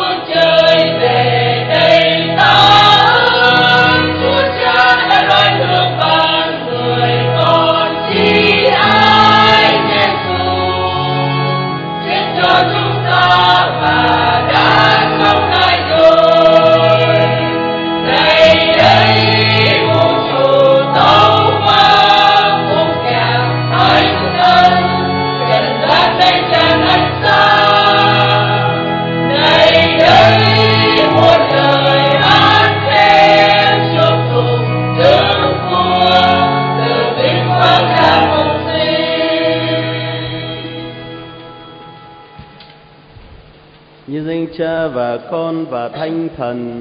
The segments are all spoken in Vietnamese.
Cha và Con và Thánh Thần.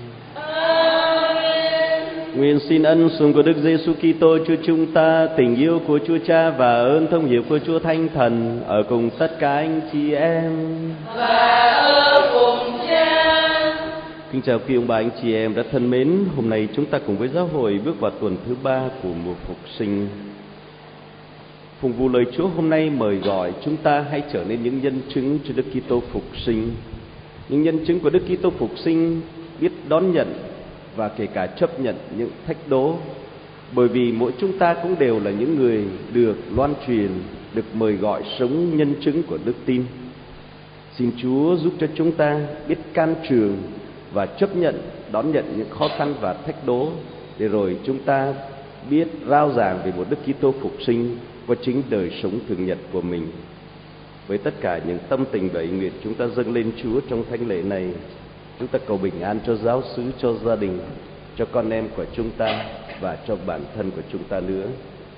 Nguyện xin ân sủng của Đức Giêsu Kitô Chúa chúng ta, tình yêu của Chúa Cha và ơn thông hiệp của Chúa Thánh Thần ở cùng tất cả anh chị em. Và ở cùng Cha. Kính chào quý ông bà anh chị em rất thân mến. Hôm nay chúng ta cùng với giáo hội bước vào tuần thứ 3 của mùa phục sinh. Phụng vụ lời Chúa hôm nay mời gọi chúng ta hãy trở nên những nhân chứng cho Đức Kitô phục sinh. Những nhân chứng của Đức Kitô phục sinh biết đón nhận và kể cả chấp nhận những thách đố, bởi vì mỗi chúng ta cũng đều là những người được loan truyền, được mời gọi sống nhân chứng của đức tin. Xin Chúa giúp cho chúng ta biết can trường và chấp nhận, đón nhận những khó khăn và thách đố, để rồi chúng ta biết rao giảng về một Đức Kitô phục sinh qua chính đời sống thường nhật của mình. Với tất cả những tâm tình và ý nguyện chúng ta dâng lên Chúa trong thánh lễ này, chúng ta cầu bình an cho giáo xứ, cho gia đình, cho con em của chúng ta và cho bản thân của chúng ta nữa.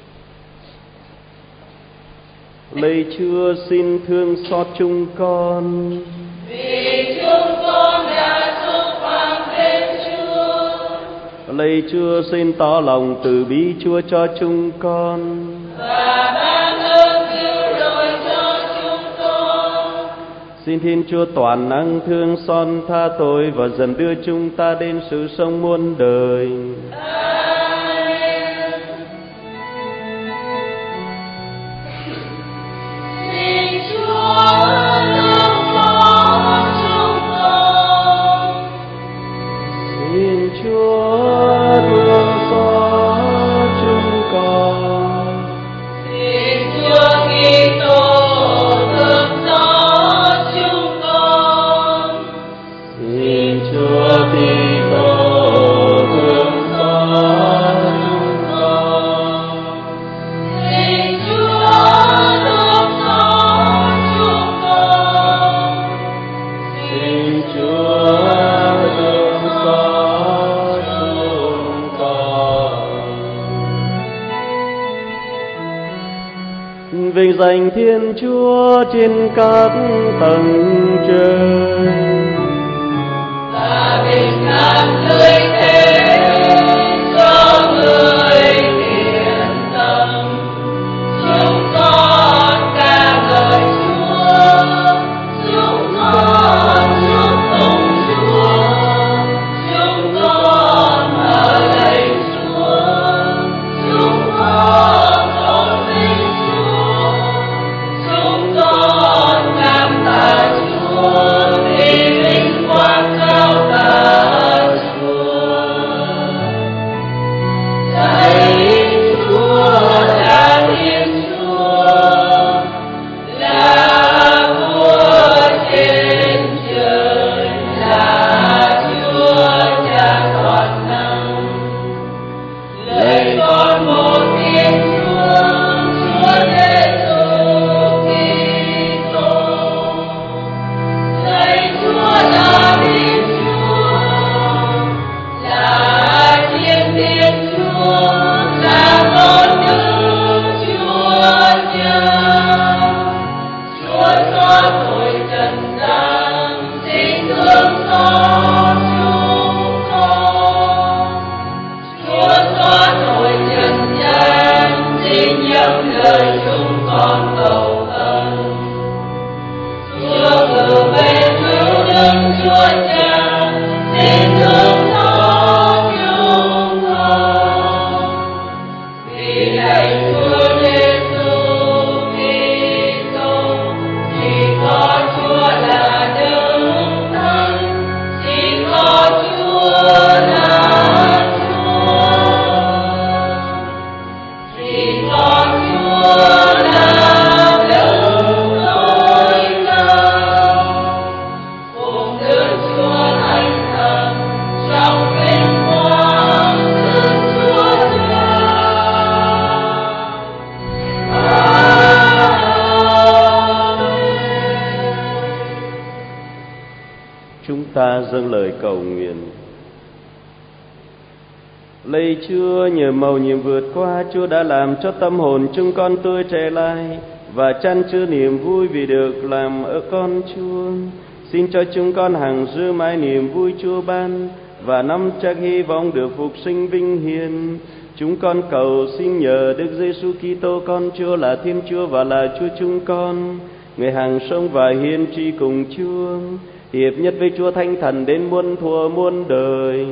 Lạy Chúa xin thương xót chúng con, vì chúng con đã xúc phạm đến Chúa. Lạy Chúa xin tỏ lòng từ bi Chúa cho chúng con, và ban ơn cứu rỗi cho chúng con. Xin Thiên Chúa toàn năng thương xót tha tội và dần đưa chúng ta đến sự sống muôn đời. Amen. Xin Chúa thương xót chúng con. Xin Chúa thương xót chúng con. Xin Chúa Kitô thương xót chúng con. Xin Chúa Kitô thương xót chúng con. Xin Chúa thương xót chúng con. Xin Chúa thương xót chúng con. Vinh danh Thiên Chúa trên các tầng trời, Và bình an tươi thế cho người thiện tâm. Chúng con ca ngợi Chúa, chúng con chúc tụng Chúa, chúng con ở lạy Chúa, chúng con tôn vinh Chúa, chúng con cảm tạ Chúa vì vinh quang cao cả Chúa. Lạy Chúa là Thiên Chúa, là vua trên trời, là Chúa Cha toàn năng. Lạy con một Thiên Chúa, Chúa Giêsu Kitô. Lạy Chúa là Thiên Chúa, là Thiên Thiên Chúa, là con Đức Chúa Cha. Chúa xóa tội trần gian, xin thương xót chúng con. Chúa xóa tội trần gian, xin nhậm lời chúng con cầu khẩn. Chúa cử về cứu Đức Chúa Cha, xin thương xót chúng con. Vì lạy Chúa Giêsu Kitô, chỉ có Chúa là Đức Thánh Chúng ta dâng lời cầu nguyện. Lạy Chúa, nhờ mầu nhiệm vượt qua, Chúa đã làm cho tâm hồn chúng con tươi trẻ lại và chan chứa niềm vui vì được làm ở con Chúa. Xin cho chúng con hằng giữ mãi niềm vui Chúa ban và nắm chắc hy vọng được phục sinh vinh hiển. Chúng con cầu xin nhờ Đức Giêsu Kitô con Chúa là Thiên Chúa và là Chúa chúng con, người hằng sống và hiền tri cùng Chúa, hiệp nhất với Chúa Thánh Thần đến muôn thuở muôn đời.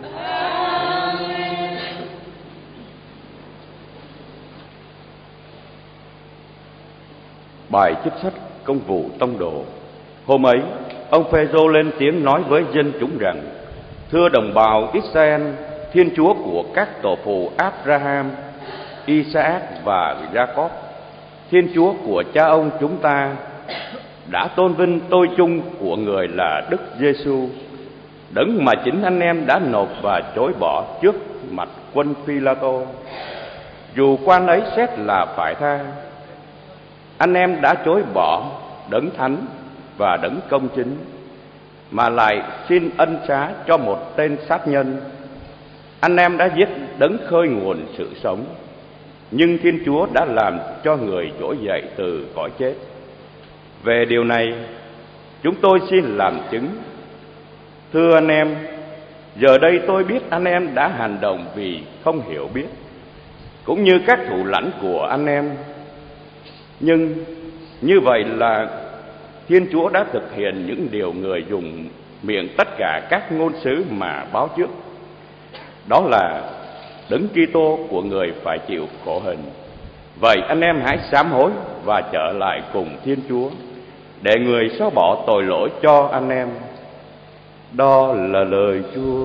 Bài chức sách công vụ tông đồ. Hôm ấy, ông Phêrô lên tiếng nói với dân chúng rằng: Thưa đồng bào Israel, Thiên Chúa của các tổ phụ Abraham, Isaac và Jacob, Thiên Chúa của cha ông chúng ta đã tôn vinh tôi chung của người là Đức Giêsu, đấng mà chính anh em đã nộp và chối bỏ trước mặt quân Phi-la-tô. Dù quan ấy xét là phải tha, anh em đã chối bỏ đấng thánh và đấng công chính, mà lại xin ân xá cho một tên sát nhân. Anh em đã giết đấng khơi nguồn sự sống, nhưng Thiên Chúa đã làm cho người trỗi dậy từ cõi chết. Về điều này, chúng tôi xin làm chứng. Thưa anh em, giờ đây tôi biết anh em đã hành động vì không hiểu biết, cũng như các thủ lãnh của anh em. Nhưng như vậy là Thiên Chúa đã thực hiện những điều người dùng miệng tất cả các ngôn sứ mà báo trước. Đó là Đấng Kitô của người phải chịu khổ hình. Vậy anh em hãy sám hối và trở lại cùng Thiên Chúa, để người xóa bỏ tội lỗi cho anh em. Đó là lời Chúa.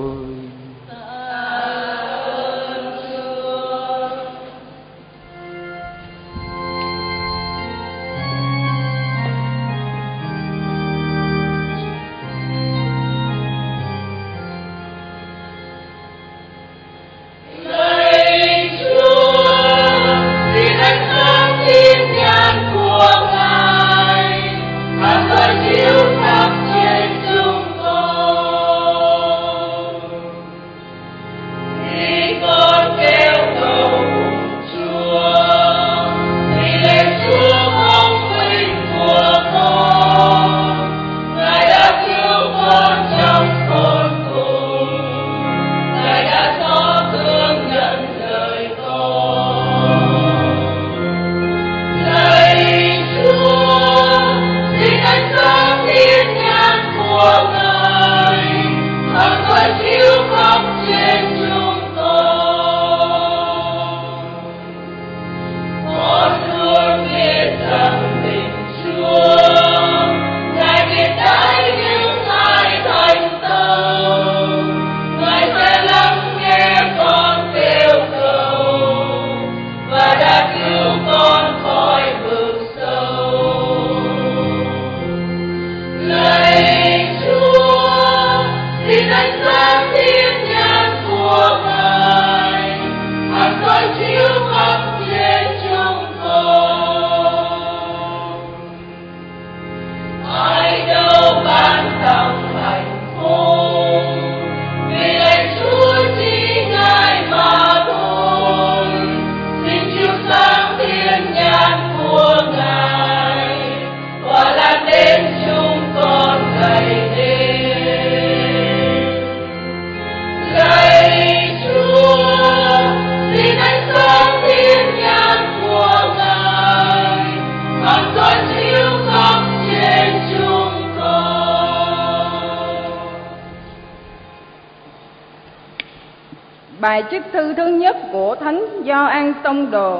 Bài trích thư thứ nhất của Thánh Gioan Tông Đồ.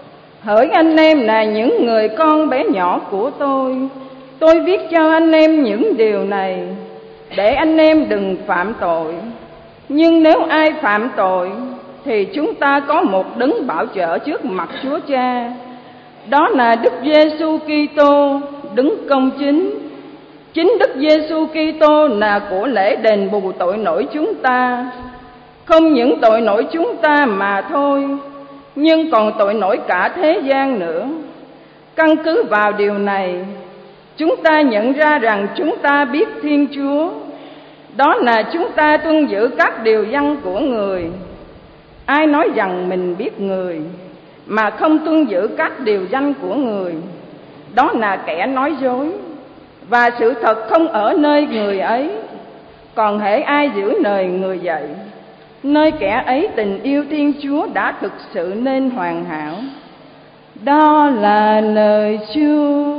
Hỡi anh em là những người con bé nhỏ của tôi viết cho anh em những điều này để anh em đừng phạm tội. Nhưng nếu ai phạm tội thì chúng ta có một đấng bảo trợ trước mặt Chúa Cha, đó là Đức Giêsu Kitô, đấng công chính. Chính Đức Giêsu Kitô là của lễ đền bù tội lỗi chúng ta, không những tội lỗi chúng ta mà thôi, nhưng còn tội lỗi cả thế gian nữa. Căn cứ vào điều này, chúng ta nhận ra rằng chúng ta biết Thiên Chúa đó là chúng ta tuân giữ các điều răn của người. Ai nói rằng mình biết người mà không tuân giữ các điều răn của người, đó là kẻ nói dối, và sự thật không ở nơi người ấy. Còn hễ ai giữ lời người dạy, nơi kẻ ấy tình yêu Thiên Chúa đã thực sự nên hoàn hảo. Đó là lời Chúa.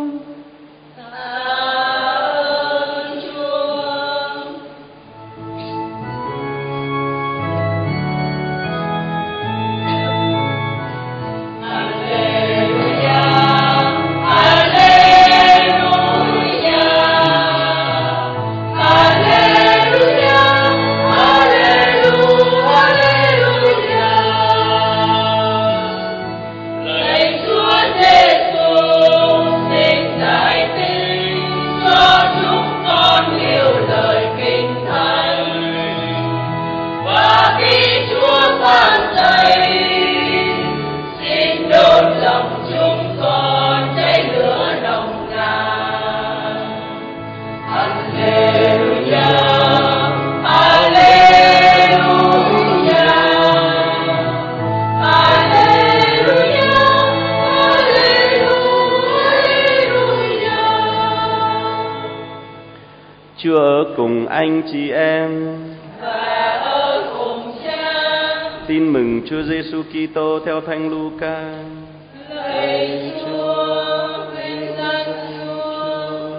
Chúa ở cùng anh chị em và ở cùng Cha. Tin mừng Chúa Giêsu Kitô theo Thánh Luca. Lạy Chúa, vinh danh Chúa.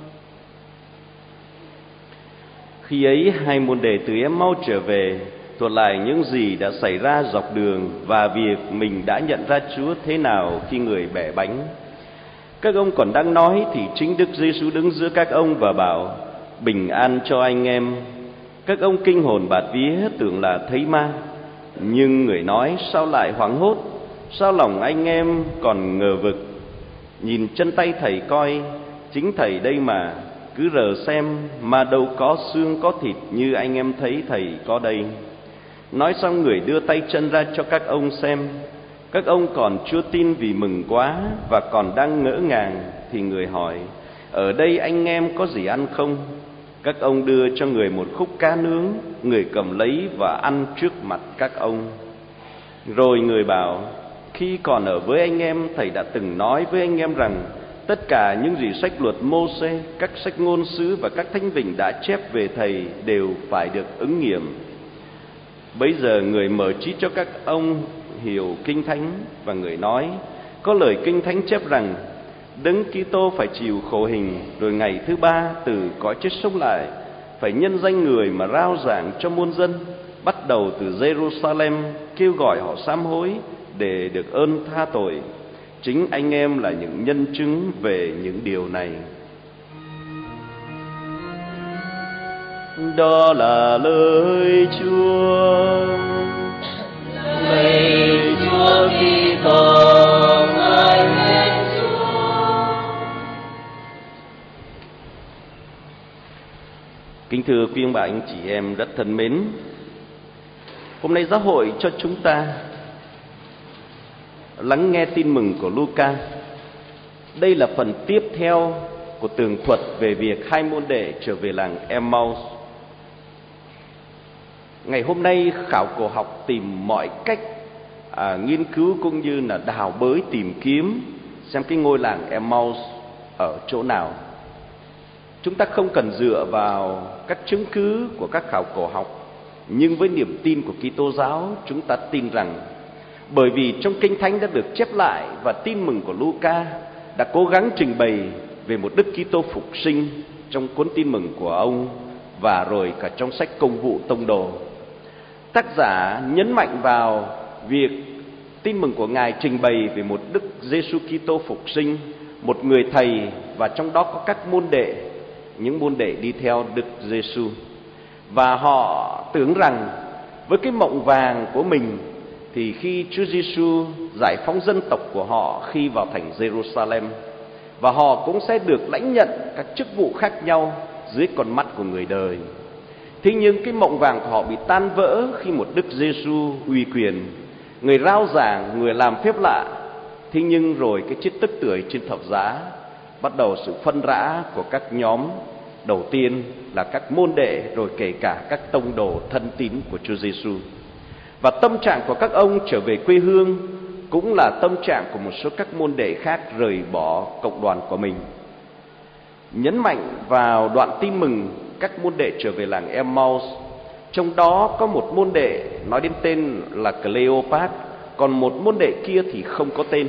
Khi ấy hai môn đệ từ Em-mau trở về, thuật lại những gì đã xảy ra dọc đường và việc mình đã nhận ra Chúa thế nào khi người bẻ bánh. Các ông còn đang nói thì chính Đức Giêsu đứng giữa các ông và bảo: bình an cho anh em. Các ông kinh hồn bạt vía, tưởng là thấy ma. Nhưng người nói: sao lại hoảng hốt? Sao lòng anh em còn ngờ vực? Nhìn chân tay thầy coi, chính thầy đây mà. Cứ rờ xem mà đâu có xương có thịt như anh em thấy thầy có đây. Nói xong người đưa tay chân ra cho các ông xem. Các ông còn chưa tin vì mừng quá và còn đang ngỡ ngàng, thì người hỏi: ở đây anh em có gì ăn không? Các ông đưa cho người một khúc cá nướng. Người cầm lấy và ăn trước mặt các ông. Rồi người bảo: khi còn ở với anh em, thầy đã từng nói với anh em rằng tất cả những gì sách luật Mô-sê, các sách ngôn sứ và các thánh vịnh đã chép về thầy đều phải được ứng nghiệm. Bấy giờ người mở trí cho các ông hiểu kinh thánh, và người nói: có lời kinh thánh chép rằng Đấng Kitô phải chịu khổ hình, rồi ngày thứ ba từ cõi chết sống lại, phải nhân danh người mà rao giảng cho muôn dân, bắt đầu từ Jerusalem, kêu gọi họ sám hối để được ơn tha tội. Chính anh em là những nhân chứng về những điều này. Đó là lời Chúa. Lạy Chúa Kitô, ngợi khen Chúa. Kính thưa quý ông bà anh chị em rất thân mến, hôm nay giáo hội cho chúng ta lắng nghe tin mừng của Luca. Đây là phần tiếp theo của tường thuật về việc hai môn đệ trở về làng Em-mau. Ngày hôm nay khảo cổ học tìm mọi cách nghiên cứu cũng như là đào bới tìm kiếm xem cái ngôi làng Em-mau ở chỗ nào. Chúng ta không cần dựa vào các chứng cứ của các khảo cổ học, nhưng với niềm tin của Kitô giáo, chúng ta tin rằng bởi vì trong Kinh Thánh đã được chép lại và tin mừng của Luca đã cố gắng trình bày về một Đức Kitô phục sinh trong cuốn tin mừng của ông và rồi cả trong sách Công vụ Tông đồ. Tác giả nhấn mạnh vào việc tin mừng của Ngài trình bày về một Đức Giêsu Kitô phục sinh, một người thầy, và trong đó có các môn đệ, những môn đệ đi theo Đức Giêsu. Và họ tưởng rằng với cái mộng vàng của mình thì khi Chúa Giêsu giải phóng dân tộc của họ khi vào thành Jerusalem, và họ cũng sẽ được lãnh nhận các chức vụ khác nhau dưới con mắt của người đời. Thế nhưng cái mộng vàng của họ bị tan vỡ khi một Đức Giêsu uy quyền, người rao giảng, người làm phép lạ. Thế nhưng rồi cái chết tức tưởi trên thập giá, bắt đầu sự phân rã của các nhóm Đầu tiên là các môn đệ, rồi kể cả các tông đồ thân tín của Chúa Giêsu. Và tâm trạng của các ông trở về quê hương cũng là tâm trạng của một số các môn đệ khác rời bỏ cộng đoàn của mình. Nhấn mạnh vào đoạn tin mừng các môn đệ trở về làng Emmaus, trong đó có một môn đệ nói đến tên là Cleopas, còn một môn đệ kia thì không có tên.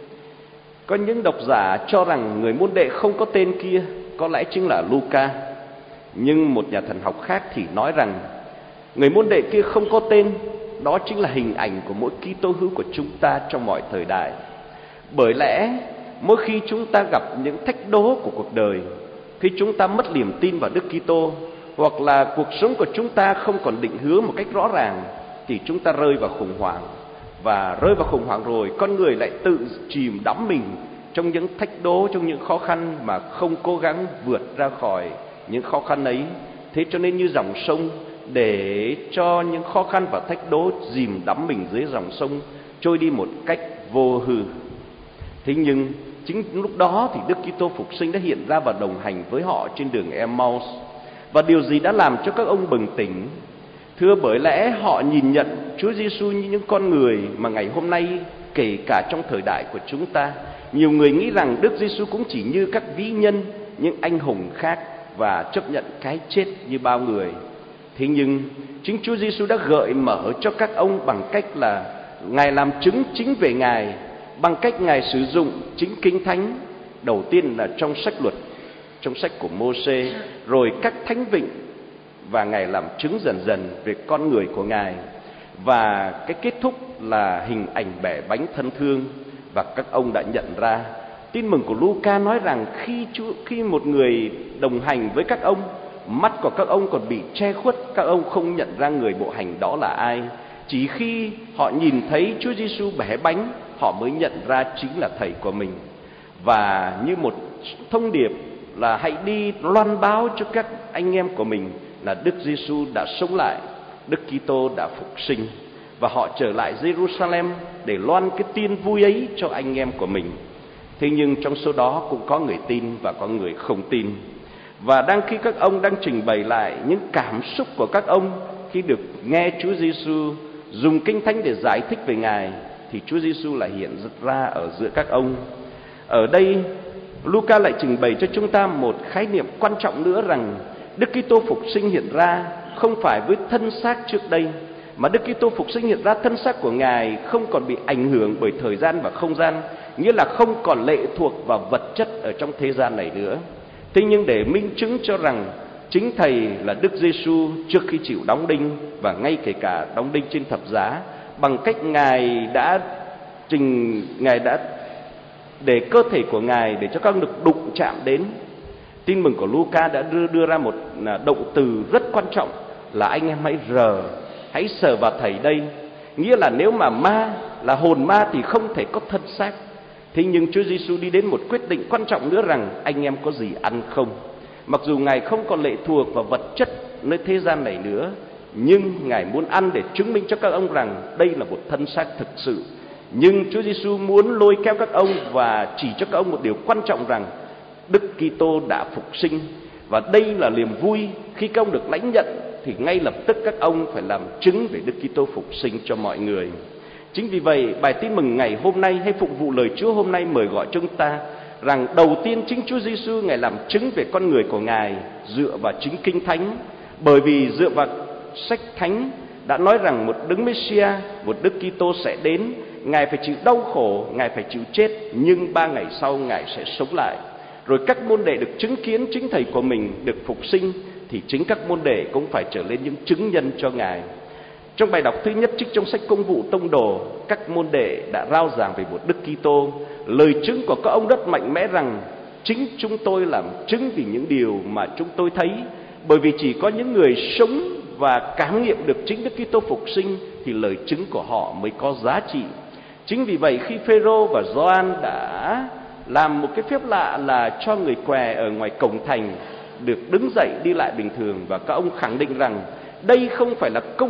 Có những độc giả cho rằng người môn đệ không có tên kia có lẽ chính là Luca, nhưng một nhà thần học khác thì nói rằng người môn đệ kia không có tên, đó chính là hình ảnh của mỗi Kitô hữu của chúng ta trong mọi thời đại. Bởi lẽ mỗi khi chúng ta gặp những thách đố của cuộc đời, khi chúng ta mất niềm tin vào Đức Kitô, hoặc là cuộc sống của chúng ta không còn định hướng một cách rõ ràng, thì chúng ta rơi vào khủng hoảng. Và rơi vào khủng hoảng rồi, con người lại tự chìm đắm mình trong những thách đố, trong những khó khăn mà không cố gắng vượt ra khỏi những khó khăn ấy. Thế cho nên như dòng sông, để cho những khó khăn và thách đố chìm đắm mình dưới dòng sông, trôi đi một cách vô hư. Thế nhưng chính lúc đó thì Đức Kitô Phục Sinh đã hiện ra và đồng hành với họ trên đường Emmaus. Và điều gì đã làm cho các ông bừng tỉnh? Thưa, bởi lẽ họ nhìn nhận Chúa Giêsu như những con người mà ngày hôm nay, kể cả trong thời đại của chúng ta, nhiều người nghĩ rằng Đức Giêsu cũng chỉ như các vĩ nhân, những anh hùng khác và chấp nhận cái chết như bao người. Thế nhưng chính Chúa Giêsu đã gợi mở cho các ông bằng cách là Ngài làm chứng chính về Ngài, bằng cách Ngài sử dụng chính Kinh Thánh, đầu tiên là trong sách luật, trong sách của Mô-sê, rồi các thánh vịnh, và Ngài làm chứng dần dần về con người của Ngài. Và cái kết thúc là hình ảnh bẻ bánh thân thương. Và các ông đã nhận ra, tin mừng của Luca nói rằng khi một người đồng hành với các ông, mắt của các ông còn bị che khuất, các ông không nhận ra người bộ hành đó là ai. Chỉ khi họ nhìn thấy Chúa Giêsu bẻ bánh, họ mới nhận ra chính là thầy của mình. Và như một thông điệp là hãy đi loan báo cho các anh em của mình là Đức Giêsu đã sống lại, Đức Kitô đã phục sinh. Và họ trở lại Jerusalem để loan cái tin vui ấy cho anh em của mình. Thế nhưng trong số đó cũng có người tin và có người không tin. Và khi các ông đang trình bày lại những cảm xúc của các ông khi được nghe Chúa Giêsu dùng Kinh Thánh để giải thích về Ngài, thì Chúa Giêsu lại hiện ra ở giữa các ông. Ở đây Luca lại trình bày cho chúng ta một khái niệm quan trọng nữa, rằng Đức Kitô Phục Sinh hiện ra không phải với thân xác trước đây, mà Đức Kitô Phục Sinh hiện ra thân xác của Ngài không còn bị ảnh hưởng bởi thời gian và không gian, nghĩa là không còn lệ thuộc vào vật chất ở trong thế gian này nữa. Thế nhưng để minh chứng cho rằng chính Thầy là Đức Giêsu trước khi chịu đóng đinh và ngay kể cả đóng đinh trên thập giá, bằng cách Ngài đã để cơ thể của Ngài để cho các ông được đụng chạm đến. Tin mừng của Luca đã đưa ra một động từ rất quan trọng là anh em hãy sờ vào Thầy đây. Nghĩa là nếu mà ma là hồn ma thì không thể có thân xác. Thế nhưng Chúa Giêsu đi đến một quyết định quan trọng nữa, rằng anh em có gì ăn không. Mặc dù Ngài không còn lệ thuộc vào vật chất nơi thế gian này nữa, nhưng Ngài muốn ăn để chứng minh cho các ông rằng đây là một thân xác thực sự. Nhưng Chúa Giêsu muốn lôi kéo các ông và chỉ cho các ông một điều quan trọng, rằng Đức Kitô đã phục sinh. Và đây là niềm vui khi các ông được lãnh nhận, thì ngay lập tức các ông phải làm chứng về Đức Kitô phục sinh cho mọi người. Chính vì vậy, bài tin mừng ngày hôm nay hay phụng vụ lời Chúa hôm nay mời gọi chúng ta rằng đầu tiên chính Chúa Giêsu Ngài làm chứng về con người của Ngài dựa vào chính Kinh Thánh. Bởi vì dựa vào sách Thánh đã nói rằng một Đấng Messia, một Đức Kitô sẽ đến, Ngài phải chịu đau khổ, Ngài phải chịu chết, nhưng 3 ngày sau Ngài sẽ sống lại. Rồi các môn đệ được chứng kiến chính Thầy của mình được phục sinh, thì chính các môn đệ cũng phải trở lên những chứng nhân cho Ngài. Trong bài đọc thứ nhất trích trong sách Công vụ Tông đồ, các môn đệ đã rao giảng về một Đức Kitô. Lời chứng của các ông rất mạnh mẽ rằng chính chúng tôi làm chứng vì những điều mà chúng tôi thấy. Bởi vì chỉ có những người sống và cảm nghiệm được chính Đức Kitô phục sinh thì lời chứng của họ mới có giá trị. Chính vì vậy khi Phêrô và Gioan đã làm một cái phép lạ là cho người què ở ngoài cổng thành được đứng dậy đi lại bình thường, và các ông khẳng định rằng đây không phải là công đức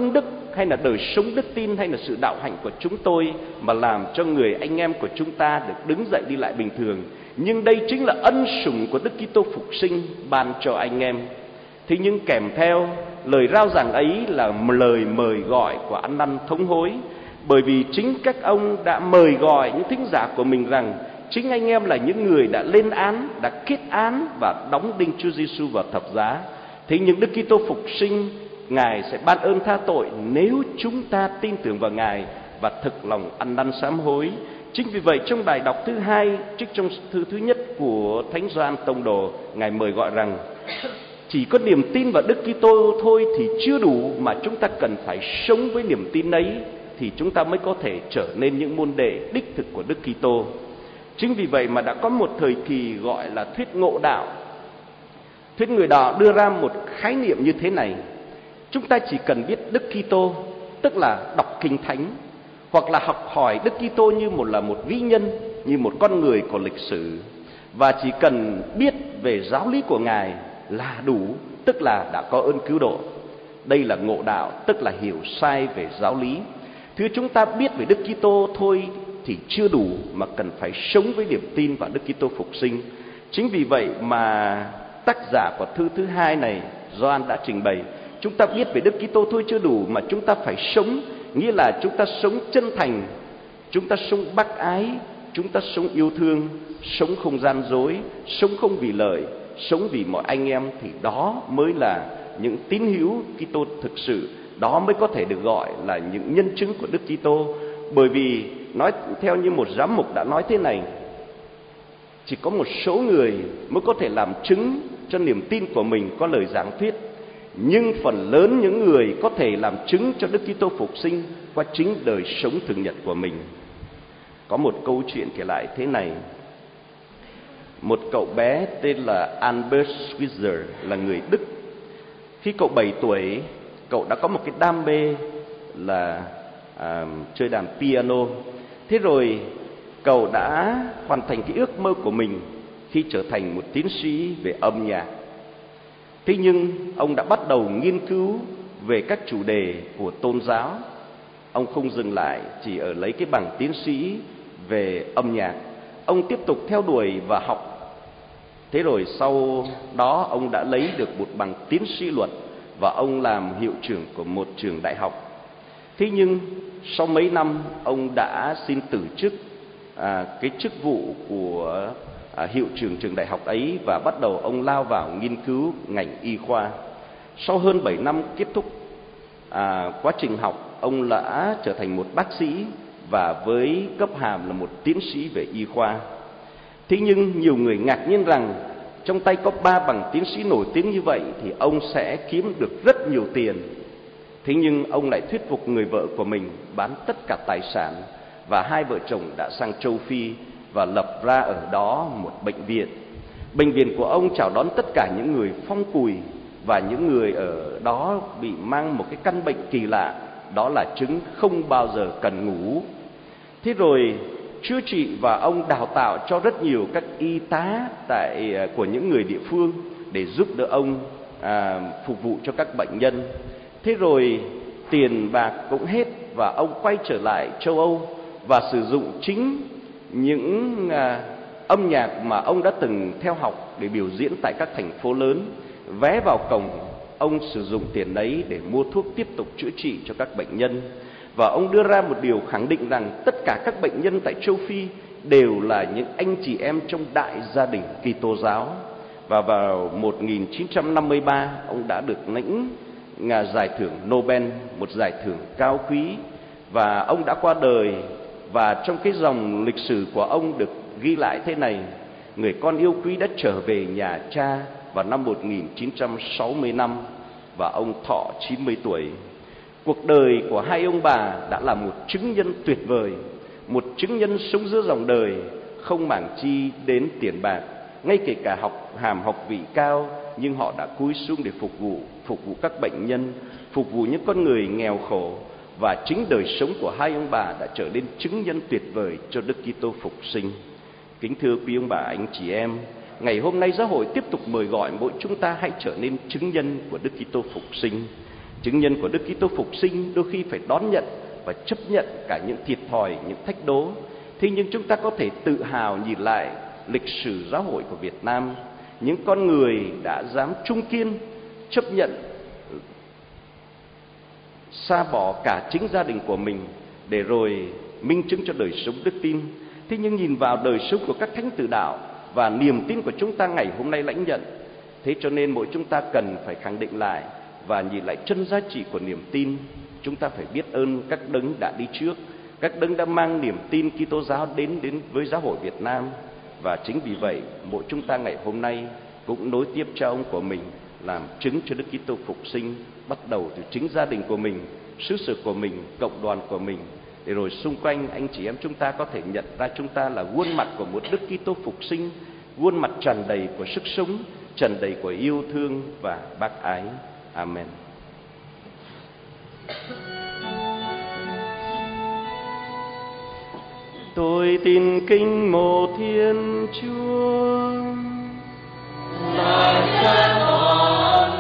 hay là đời sống đức tin hay là sự đạo hạnh của chúng tôi mà làm cho người anh em của chúng ta được đứng dậy đi lại bình thường. Nhưng đây chính là ân sủng của Đức Kitô phục sinh ban cho anh em. Thế nhưng kèm theo lời rao giảng ấy là lời mời gọi của ăn năn thống hối, bởi vì chính các ông đã mời gọi những thính giả của mình rằng chính anh em là những người đã lên án, đã kết án và đóng đinh Chúa Giêsu vào thập giá. Thế nhưng Đức Kitô phục sinh, Ngài sẽ ban ơn tha tội nếu chúng ta tin tưởng vào Ngài và thực lòng ăn năn sám hối. Chính vì vậy trong bài đọc thứ hai trích trong thư thứ nhất của Thánh Gioan Tông Đồ, Ngài mời gọi rằng chỉ có niềm tin vào Đức Kitô thôi thì chưa đủ, mà chúng ta cần phải sống với niềm tin ấy thì chúng ta mới có thể trở nên những môn đệ đích thực của Đức Kitô. Chính vì vậy mà đã có một thời kỳ gọi là thuyết ngộ đạo. Thuyết người đạo đưa ra một khái niệm như thế này: chúng ta chỉ cần biết Đức Kitô, tức là đọc Kinh Thánh, hoặc là học hỏi Đức Kitô như một vĩ nhân, như một con người của lịch sử, và chỉ cần biết về giáo lý của Ngài là đủ, tức là đã có ơn cứu độ. Đây là ngộ đạo, tức là hiểu sai về giáo lý. Thứ chúng ta biết về Đức Kitô thôi thì chưa đủ, mà cần phải sống với niềm tin vào Đức Kitô phục sinh. Chính vì vậy mà tác giả của thư thứ hai này, Gioan đã trình bày, chúng ta biết về Đức Kitô thôi chưa đủ, mà chúng ta phải sống, nghĩa là chúng ta sống chân thành, chúng ta sống bác ái, chúng ta sống yêu thương, sống không gian dối, sống không vì lợi, sống vì mọi anh em, thì đó mới là những tín hữu Kitô thực sự. Đó mới có thể được gọi là những nhân chứng của Đức Kitô. Bởi vì nói theo như một giám mục đã nói thế này: chỉ có một số người mới có thể làm chứng cho niềm tin của mình có lời giảng thuyết, nhưng phần lớn những người có thể làm chứng cho Đức Kitô phục sinh qua chính đời sống thường nhật của mình. Có một câu chuyện kể lại thế này: một cậu bé tên là Albert Schweitzer là người Đức. Khi cậu 7 tuổi, cậu đã có một cái đam mê là chơi đàn piano. Thế rồi cậu đã hoàn thành cái ước mơ của mình khi trở thành một tiến sĩ về âm nhạc. Thế nhưng ông đã bắt đầu nghiên cứu về các chủ đề của tôn giáo. Ông không dừng lại chỉ ở lấy cái bằng tiến sĩ về âm nhạc. Ông tiếp tục theo đuổi và học. Thế rồi sau đó ông đã lấy được một bằng tiến sĩ luật và ông làm hiệu trưởng của một trường đại học. Thế nhưng sau mấy năm ông đã xin từ chức cái chức vụ của hiệu trưởng trường đại học ấy, và bắt đầu ông lao vào nghiên cứu ngành y khoa. Sau hơn 7 năm kết thúc quá trình học, ông đã trở thành một bác sĩ và với cấp hàm là một tiến sĩ về y khoa. Thế nhưng nhiều người ngạc nhiên rằng trong tay có 3 bằng tiến sĩ nổi tiếng như vậy thì ông sẽ kiếm được rất nhiều tiền. Thế nhưng ông lại thuyết phục người vợ của mình bán tất cả tài sản, và hai vợ chồng đã sang châu Phi và lập ra ở đó một bệnh viện. Bệnh viện của ông chào đón tất cả những người phong cùi và những người ở đó bị mang một cái căn bệnh kỳ lạ, đó là chứng không bao giờ cần ngủ. Thế rồi chữa trị, và ông đào tạo cho rất nhiều các y tá của những người địa phương để giúp đỡ ông phục vụ cho các bệnh nhân. Thế rồi tiền bạc cũng hết và ông quay trở lại châu Âu và sử dụng chính những âm nhạc mà ông đã từng theo học để biểu diễn tại các thành phố lớn. Vé vào cổng, ông sử dụng tiền đấy để mua thuốc tiếp tục chữa trị cho các bệnh nhân. Và ông đưa ra một điều khẳng định rằng tất cả các bệnh nhân tại châu Phi đều là những anh chị em trong đại gia đình Kitô giáo. Và vào 1953, ông đã được lãnh giải thưởng Nobel, một giải thưởng cao quý, và ông đã qua đời. Và trong cái dòng lịch sử của ông được ghi lại thế này: người con yêu quý đã trở về nhà cha vào năm 1965 và ông thọ 90 tuổi. Cuộc đời của hai ông bà đã là một chứng nhân tuyệt vời, một chứng nhân sống giữa dòng đời, không màng chi đến tiền bạc, ngay kể cả học vị cao, nhưng họ đã cúi xuống để phục vụ các bệnh nhân, phục vụ những con người nghèo khổ. Và chính đời sống của hai ông bà đã trở nên chứng nhân tuyệt vời cho Đức Kitô phục sinh. Kính thưa quý ông bà, anh chị em, ngày hôm nay giáo hội tiếp tục mời gọi mỗi chúng ta hãy trở nên chứng nhân của Đức Kitô phục sinh. Chứng nhân của Đức Kitô phục sinh đôi khi phải đón nhận và chấp nhận cả những thiệt thòi, những thách đố. Thế nhưng chúng ta có thể tự hào nhìn lại lịch sử giáo hội của Việt Nam, những con người đã dám trung kiên chấp nhận sa bỏ cả chính gia đình của mình để rồi minh chứng cho đời sống đức tin. Thế nhưng nhìn vào đời sống của các thánh tử đạo và niềm tin của chúng ta ngày hôm nay lãnh nhận, thế cho nên mỗi chúng ta cần phải khẳng định lại và nhìn lại chân giá trị của niềm tin. Chúng ta phải biết ơn các đấng đã đi trước, các đấng đã mang niềm tin Kitô giáo đến với giáo hội Việt Nam. Và chính vì vậy, mỗi chúng ta ngày hôm nay cũng nối tiếp cha ông của mình làm chứng cho Đức Kitô phục sinh, bắt đầu từ chính gia đình của mình, xứ sở của mình, cộng đoàn của mình, để rồi xung quanh anh chị em chúng ta có thể nhận ra chúng ta là khuôn mặt của một Đức Kitô phục sinh, khuôn mặt tràn đầy của sức sống, tràn đầy của yêu thương và bác ái. Amen. Tôi tin kính một Thiên Chúa, là Cha Con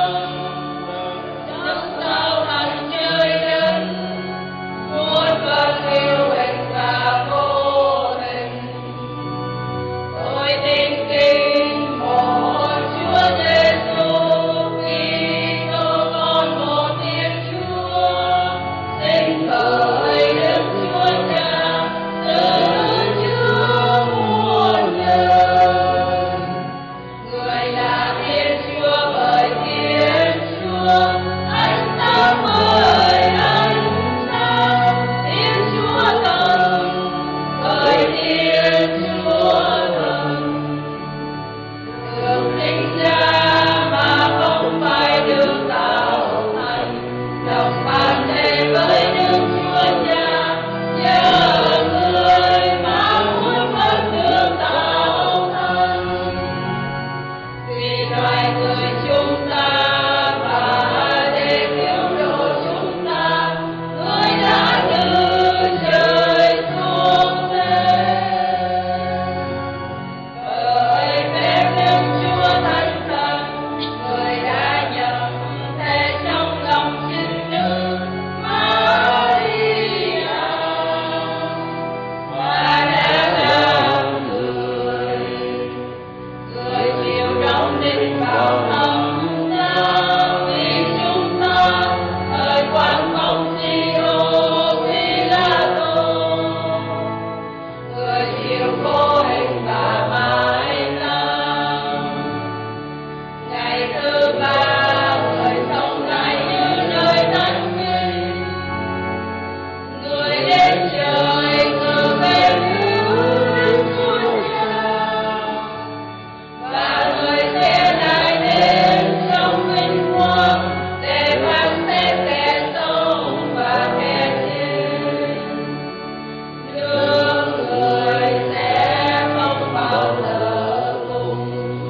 Đức Giáo Thánh Chơi Nhân, muôn vật hữu hình và vô hình. Tôi tin kính một Chúa Giêsu Kitô, con một Thiên Chúa, sinh bởi Đức Chúa Cha, từ trước muôn đời. Người là Thiên Chúa bởi Thiên Chúa, ánh sáng bởi ánh sáng, Thiên Chúa thần bởi Thiên Chúa thần. Được sinh ra mà không phải được tạo thành, đồng ban thế với Đức Chúa Cha, nhờ người mà muôn vật được tạo thành. Vì loài người chúng ta và để cứu độ chúng ta, người đã từ trời xuống về. Bởi phép Đức Chúa Thánh Thần, người đã nhập thể trong lòng trinh nữ Maria và đã làm người. Người chịu đóng đinh vào thập giá vì chúng ta, thời quan Pontius Pilato. Người chịu khổ hình và mãi làm. Ngày thứ ba, người sống lại như nơi thánh mình. Người đến trời ngự về cứu Đức Chúa Cha, và người sẽ lại đến trong vinh quang để phán xét kẻ sống và kẻ chết. Nước người sẽ không bao giờ cùng.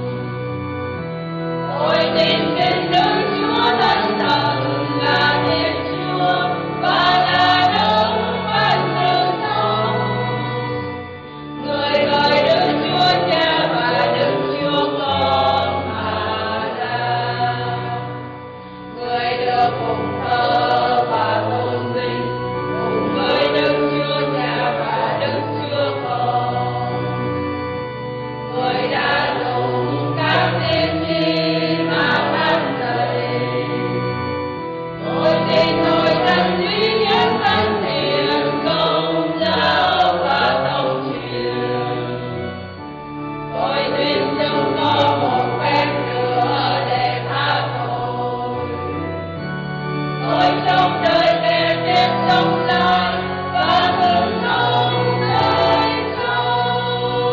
Tôi tin kính Đức Chúa Thánh Thần là Thiên Chúa và là đấng ban sự sống. Người gọi Đức Chúa Cha và Đức Chúa Con mà ra. Người được phụng thờ và tôn vinh cùng với Đức Chúa Cha và Đức Chúa Con. Người đã dùng các tiên tri mà phán dạy. Tôi tin Hội Thánh duy nhất, thánh thiện, công giáo và thông truyền. Tôi tin chúng có một phép nữa để tha tội. Tôi sống đời kẻ chết sống lại và thường sống đời sau.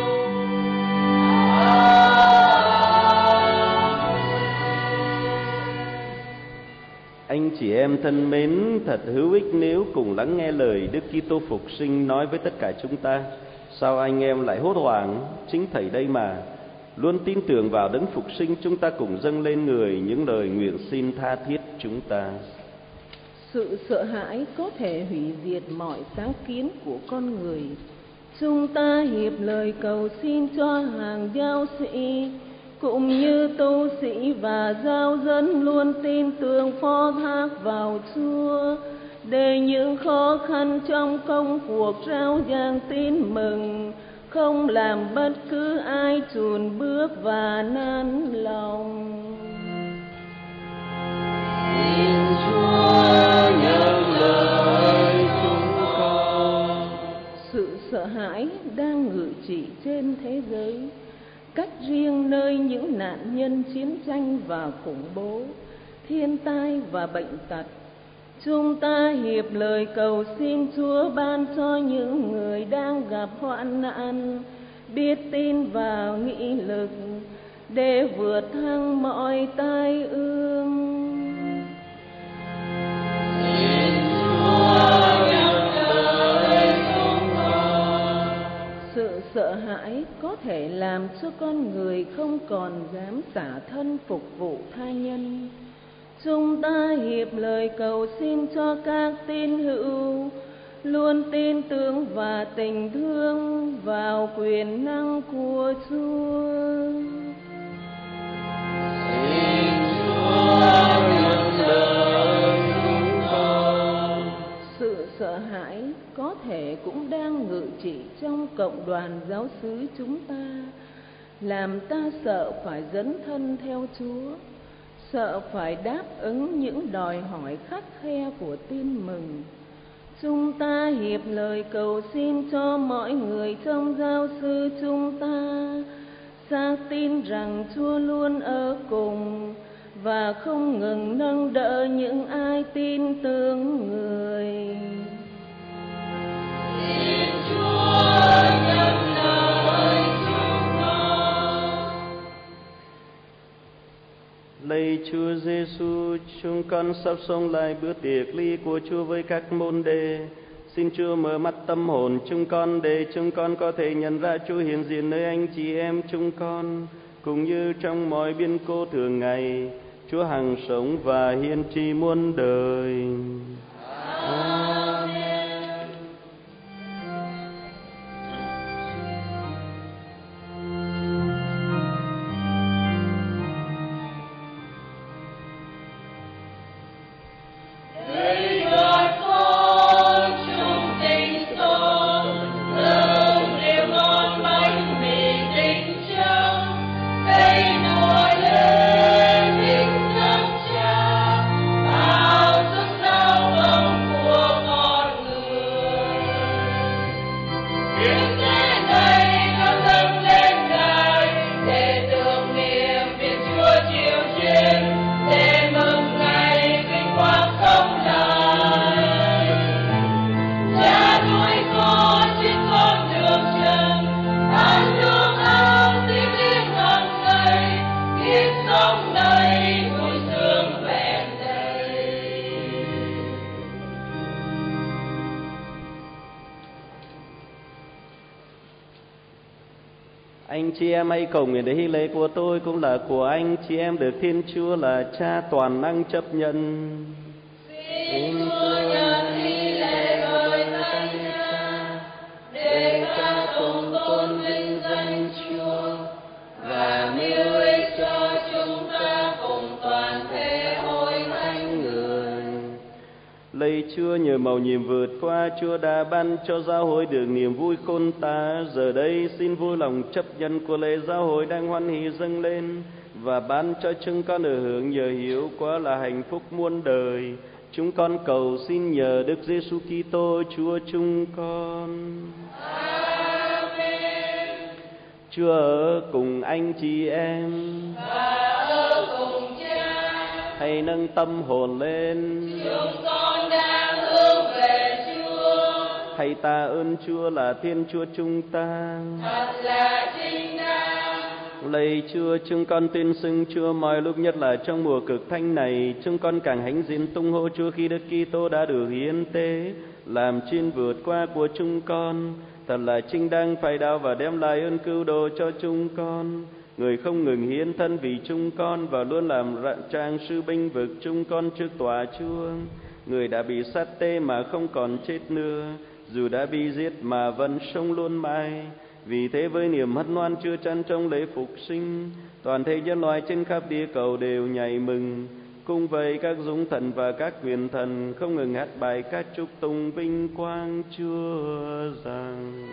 Anh chị em thân mến, thật hữu ích nếu cùng lắng nghe lời Đức Kitô phục sinh nói với tất cả chúng ta. Sao anh em lại hốt hoảng? Chính Thầy đây mà. Luôn tin tưởng vào đấng phục sinh, chúng ta cùng dâng lên người những lời nguyện xin tha thiết chúng ta. Sự sợ hãi có thể hủy diệt mọi sáng kiến của con người. Chúng ta hiệp lời cầu xin cho hàng giáo sĩ cũng như tu sĩ và giáo dân luôn tin tưởng phó thác vào Chúa, để những khó khăn trong công cuộc rao giảng tin mừng không làm bất cứ ai chùn bước và nản lòng. Xin Chúa nhận lời chúng con. Sự sợ hãi đang ngự trị trên thế giới, cách riêng nơi những nạn nhân chiến tranh và khủng bố, thiên tai và bệnh tật. Chúng ta hiệp lời cầu xin Chúa ban cho những người đang gặp hoạn nạn biết tin và nghị lực để vượt thăng mọi tai ương. Xin Chúa nhận lời chúng con. Sự sợ hãi có thể làm cho con người không còn dám xả thân phục vụ tha nhân. Chúng ta hiệp lời cầu xin cho các tín hữu luôn tin tưởng và tình thương vào quyền năng của Chúa. Xin Chúa nhận lời chúng con. Sự sợ hãi có thể cũng đang ngự trị trong cộng đoàn giáo xứ chúng ta, làm ta sợ phải dấn thân theo Chúa, sợ phải đáp ứng những đòi hỏi khắt khe của tin mừng. Chúng ta hiệp lời cầu xin cho mọi người trong giáo xứ chúng ta xác tin rằng Chúa luôn ở cùng và không ngừng nâng đỡ những ai tin tưởng người. Xin Chúa nhận lời chúng con. Lạy Chúa Giêsu, chúng con sắp xông lại bữa tiệc ly của Chúa với các môn đệ. Xin Chúa mở mắt tâm hồn chúng con để chúng con có thể nhận ra Chúa hiện diện nơi anh chị em chúng con, cũng như trong mọi biến cố thường ngày. Chúa hằng sống và hiển trị muôn đời. Amen. Lời gọi con chung tình son, thơm rượu ngon bánh mì tình trăng, cây nổi lên tình thân cha, bao giấc sao bóng của con người. Tiếng thế này nó dâng lên Ngài để tưởng niệm việc Chúa chịu trên, để mừng Ngài vinh quang sống lại. Cha nuôi con trên con đường trần, ăn nước áo tim linh hàng ngày, kiếp sống đầy vui sướng vẹn đầy. Anh chị em hãy cầu nguyện để hy lễ của tôi cũng là của anh chị em được Thiên Chúa là Cha toàn năng chấp nhận. Xin Chúa nhận hy lễ bởi tay Cha, để ca tụng tôn vinh danh Chúa và mưu ích cho chúng ta cùng toàn thể hội thánh người. Lạy Chúa, nhờ mầu nhiệm vượt qua, Chúa đã ban cho giáo hội được niềm vui khôn tả. Giờ đây xin vui lòng chấp nhận của lễ giáo hội đang hoan hỷ dâng lên, và ban cho chúng con được hưởng nhờ hiểu quả là hạnh phúc muôn đời. Chúng con cầu xin nhờ Đức Giêsu Kitô Chúa chúng con. Amen. Chúa ở cùng anh chị em. Và ở cùng Cha, Hãy nâng tâm hồn lên. chúng con đang hướng về Chúa. Hãy tạ ơn Chúa là Thiên Chúa chúng ta. Thật là chính đáng. Lạy Chúa, chúng con tuyên xưng Chúa mọi lúc, nhất là trong mùa cực thánh này. Chúng con càng hãnh diện tung hô Chúa khi Đức Kitô đã được hiến tế, làm chuyên vượt qua của chúng con. Thật là chính đáng phải đạo và đem lại ơn cứu độ cho chúng con. Người không ngừng hiến thân vì chúng con và luôn làm trang sư binh vực chúng con trước tòa Chúa. Người đã bị sát tê mà không còn chết nữa, dù đã bị giết mà vẫn sống luôn mãi. Vì thế với niềm hân hoan chưa chăn trong lễ phục sinh, toàn thể nhân loại trên khắp địa cầu đều nhảy mừng. Cùng vậy các dũng thần và các quyền thần không ngừng hát bài ca chúc tụng vinh quang Chúa rằng: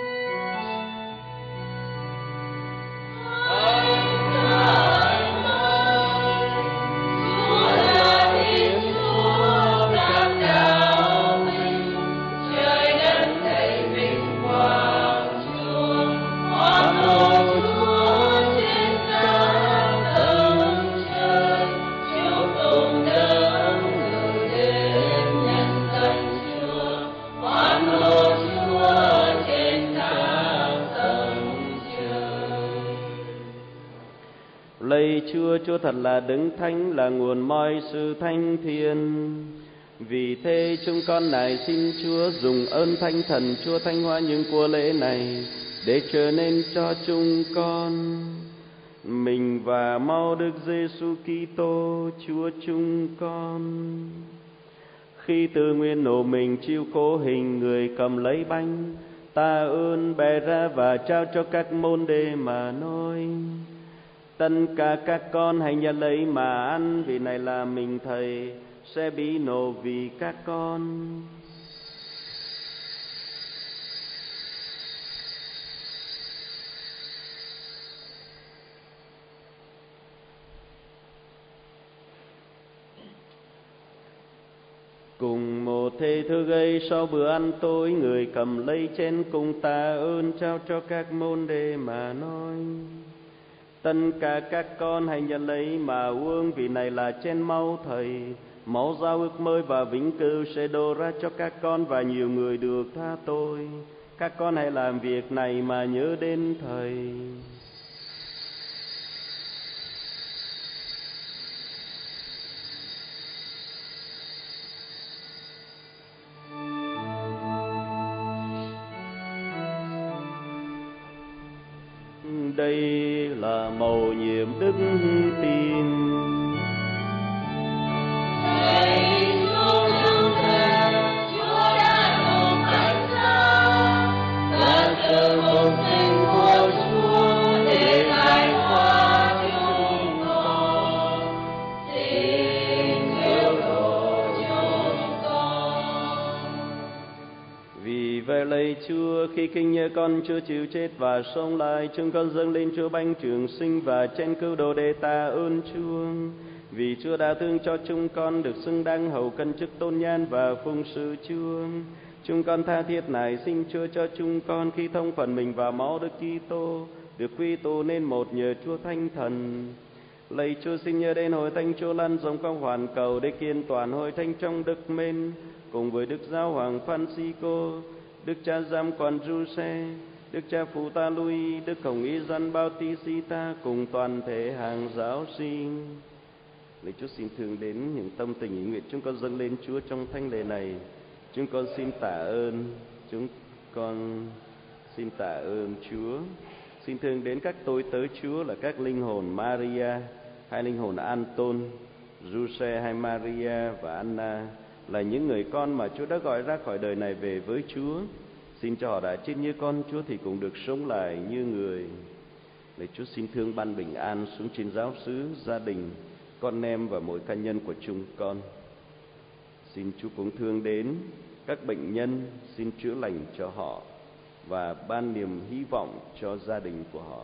Lạy Chúa, Chúa thật là đấng thánh, là nguồn mọi sự thánh thiện. Vì thế chúng con nài xin Chúa dùng ơn Thánh Thần Chúa thanh hóa những của lễ này, để trở nên cho chúng con mình và mau Đức Giêsu Kitô Chúa chúng con. Khi tự nguyện nộp mình chịu khổ hình, người cầm lấy bánh, tạ ơn bẻ ra và trao cho các môn đệ mà nói: tất cả các con hãy nhận lấy mà ăn, vì này là mình Thầy sẽ bị nộp vì các con. Cùng một thế thức ấy, sau bữa ăn tối, người cầm lấy chén cùng tạ ơn trao cho các môn đệ mà nói: tất cả các con hãy nhận lấy mà uống, vì này là chén máu Thầy, máu giao ước mới và vĩnh cửu sẽ đổ ra cho các con và nhiều người được tha tội. Các con hãy làm việc này mà nhớ đến Thầy. Đây là mầu nhiệm đức tin. Về lạy Chúa, khi kinh nhớ con Chúa chịu chết và sống lại, chúng con dâng lên Chúa bánh trường sinh và chén cứu độ để tạ ơn Chúa. Vì Chúa đã thương cho chúng con được xứng đáng hầu cân chức tôn nhan và phụng sự Chúa. Chúng con tha thiết nài xin Chúa cho chúng con khi thông phần mình vào máu Đức Kitô được quy tụ nên một nhờ Chúa Thánh Thần. Lạy Chúa, xin nhớ đến hội thánh Chúa lan rộng trong hoàn cầu để kiên toàn hội thánh trong đức mến, cùng với Đức Giáo Hoàng Francisco, Đức Cha Giám Quản Giuse, Đức Cha Phụ Ta Louis, Đức Hồng Y Gian Bautista cùng toàn thể hàng giáo sinh. Lạy Chúa, xin thương đến những tâm tình ý nguyện chúng con dâng lên Chúa trong thánh lễ này. Chúng con xin tạ ơn, chúng con xin tạ ơn Chúa. Xin thương đến các tôi tớ Chúa là các linh hồn Maria, hai linh hồn Anton, Giuse hay Maria và Anna, là những người con mà Chúa đã gọi ra khỏi đời này về với Chúa. Xin cho họ đã chết như con Chúa thì cũng được sống lại như người. Lạy Chúa, xin thương ban bình an xuống trên giáo xứ, gia đình, con em và mỗi cá nhân của chúng con. Xin Chúa cũng thương đến các bệnh nhân, xin chữa lành cho họ và ban niềm hy vọng cho gia đình của họ.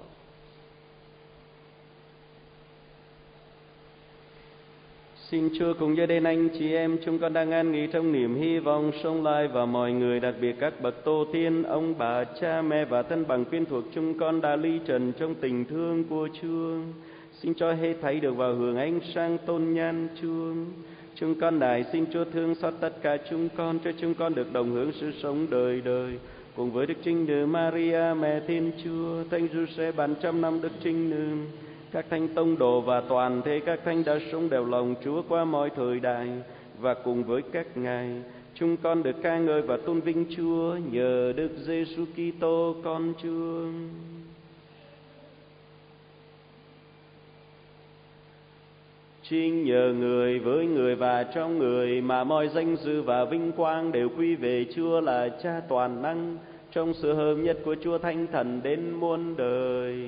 Xin Chúa cùng gia đình anh chị em chúng con đang an nghỉ trong niềm hy vọng sống lại, và mọi người, đặc biệt các bậc tổ tiên, ông bà, cha mẹ và thân bằng quyến thuộc chúng con đã ly trần trong tình thương của Chúa. Xin cho hết thảy được vào hưởng ánh sáng tôn nhan Chúa. Chúng con nài xin Chúa thương xót tất cả chúng con, cho chúng con được đồng hưởng sự sống đời đời cùng với Đức Trinh Nữ Maria mẹ Thiên Chúa, Thánh Giuse 700 năm Đức Trinh Nữ, các thánh tông đồ và toàn thể các thánh đã sống đều lòng Chúa qua mọi thời đại, và cùng với các ngài chúng con được ca ngợi và tôn vinh Chúa nhờ Đức Giêsu Kitô con Chúa. Chính nhờ người, với người và trong người mà mọi danh dự và vinh quang đều quy về Chúa là Cha toàn năng, trong sự hợp nhất của Chúa Thánh Thần đến muôn đời.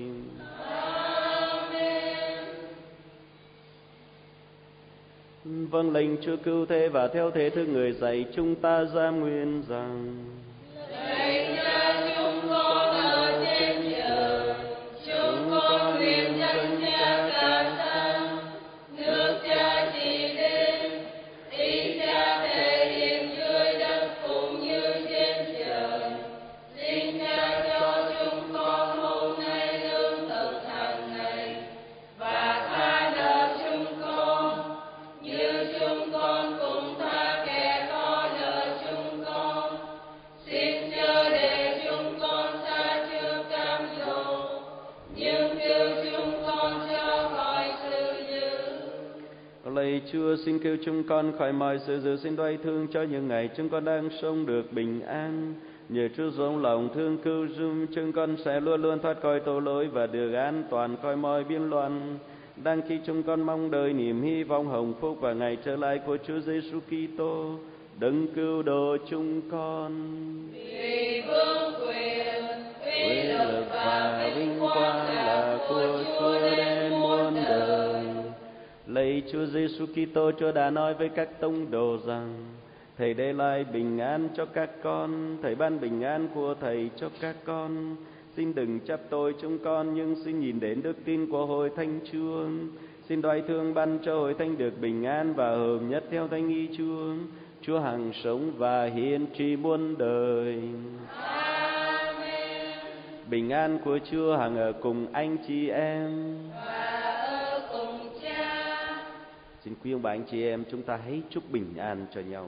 Vâng lệnh Chúa cứu thế và theo thế thứ người dạy chúng ta ra nguyện rằng: Lạy Cha chúng con ở trên trời, chúng con nguyện dân Cha cả sang, nước Cha trị đến, ý Cha thể hiện dưới đất cũng như trên trời. Xin Cha cho chúng con hôm nay lương thực hàng ngày, và tha nợ chúng con như chúng con cũng tha kẻ có nợ chúng con. Xin chớ để chúng con xa trước cám dỗ, nhưng cứu chúng con cho khỏi sự dữ. Lạy Chúa, xin cứu chúng con khỏi mọi sự dữ, xin đoái thương cho những ngày chúng con đang sống được bình an. Nhờ Chúa rộng lòng thương cứu giúp chúng con sẽ luôn luôn thoát khỏi tội lỗi và được an toàn khỏi mọi biên loạn. Đang khi chúng con mong đợi niềm hy vọng hồng phúc và ngày trở lại của Chúa Giêsu Kitô, đấng cứu độ chúng con. Vì vương quyền, uy lực và vinh quang là của Chúa đến muôn đời. Lạy Chúa Giêsu Kitô, Chúa đã nói với các tông đồ rằng: Thầy để lại bình an cho các con, Thầy ban bình an của Thầy cho các con. Xin đừng trách tội chúng con, nhưng xin nhìn đến đức tin của hội thánh Chúa. Xin đoái thương ban cho hội thánh được bình an và hợp nhất theo thánh ý Chúa. Chúa hằng sống và hiển trị muôn đời. Amen. Bình an của Chúa hằng ở cùng anh chị em. Và ở cùng Cha. Xin quý ông bà anh chị em, chúng ta hãy chúc bình an cho nhau.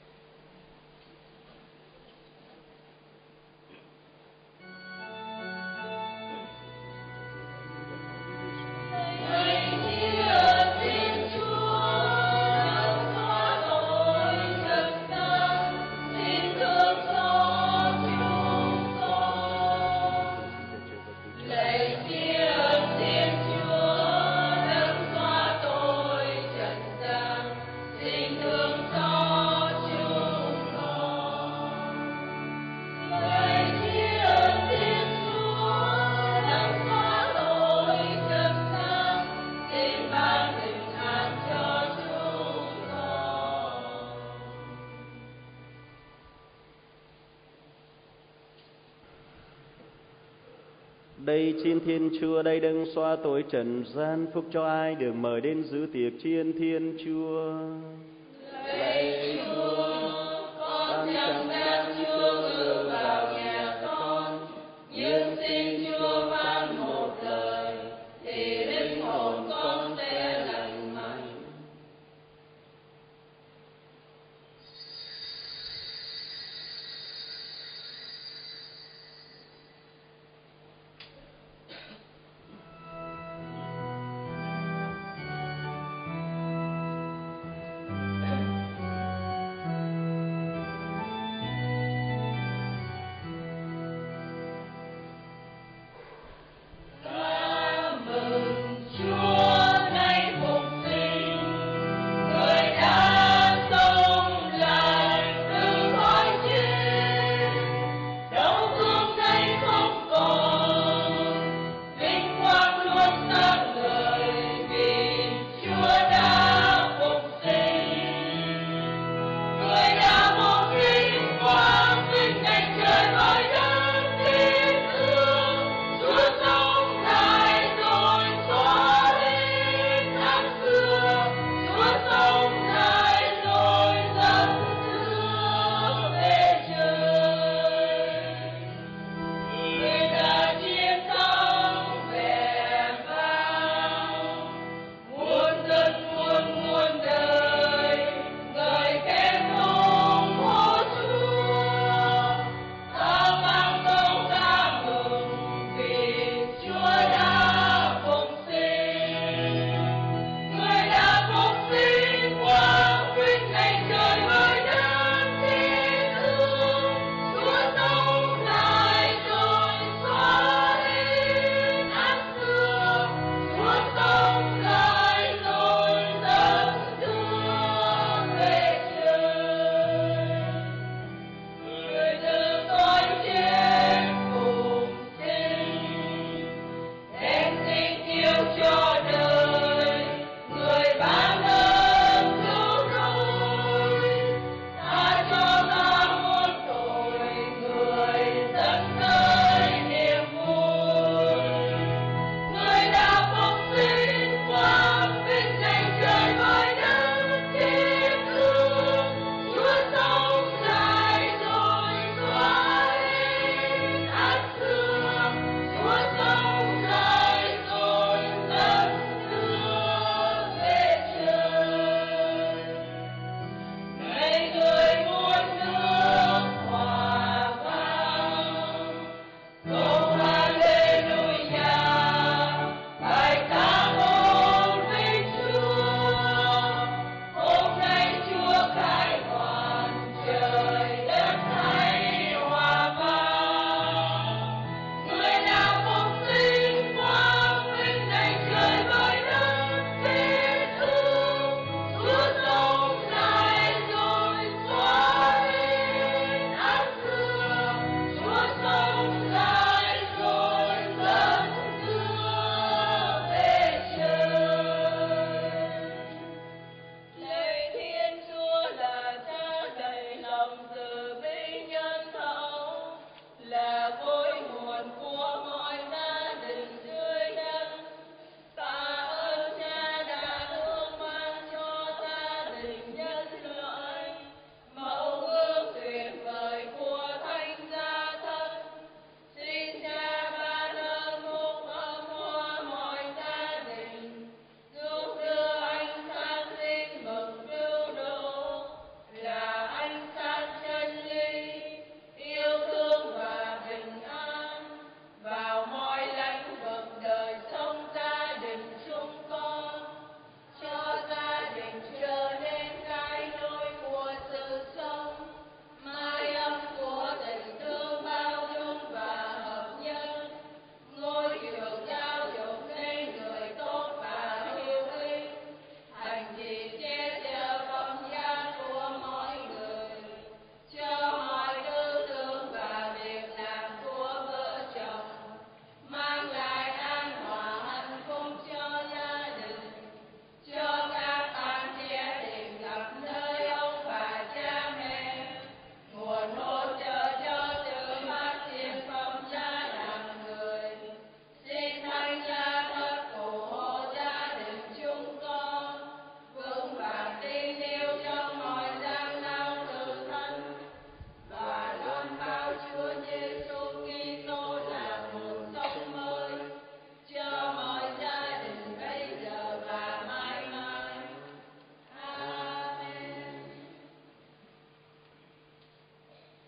Đây chiên Thiên Chúa, đây đấng xóa tội trần gian, phúc cho ai được mời đến dự tiệc chiên Thiên Chúa. Lạy Chúa, con chẳng đáng Chúa được vào nhà con, nhưng xin Chúa phán một lời, thì linh hồn con sẽ lành mạnh.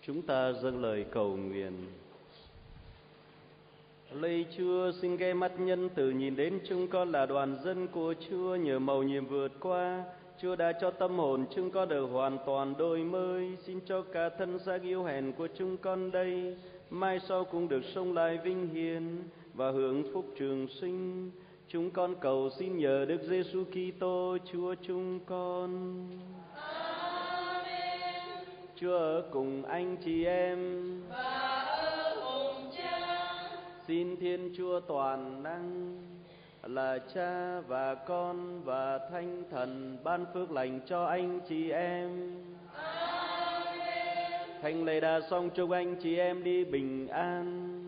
Chúng ta dâng lời cầu nguyện. Lạy Chúa, xin ghé mắt nhân từ nhìn đến chúng con là đoàn dân của Chúa, nhờ mầu nhiệm vượt qua. Chúa đã cho tâm hồn chúng con được hoàn toàn đổi mới. Xin cho cả thân xác yếu hèn của chúng con đây mai sau cũng được sống lại vinh hiển và hưởng phúc trường sinh. Chúng con cầu xin nhờ Đức Giêsu Kitô Chúa chúng con. Amen. Chúa ở cùng anh chị em Và ở cùng Cha. Xin Thiên Chúa toàn năng là Cha và Con và Thánh Thần ban phước lành cho anh chị em. Amen. Thánh lễ đã xong, chúc anh chị em đi bình an.